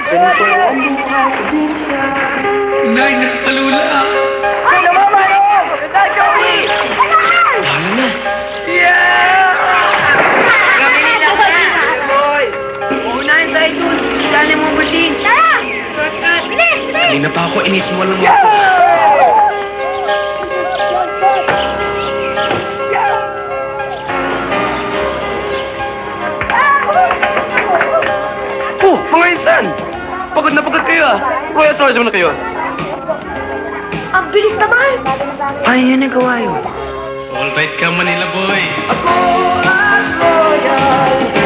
Ganito ang buhay probinsya. Nay, nakakalula. Ay, naman! Dad, Joey! Bahala na. Yeah! Kami nila na! Boy! Uunahin tayo dun. Saan mo busin? Tara! Bilis! Kanina pa ako inismol mo ako. Mga insan! Pagod na pagod kayo ah! Royal tourism na kayo. Ang bilis naman! Ay, yan ang gawa yun. All right ka, Manila boy. Ako ang royal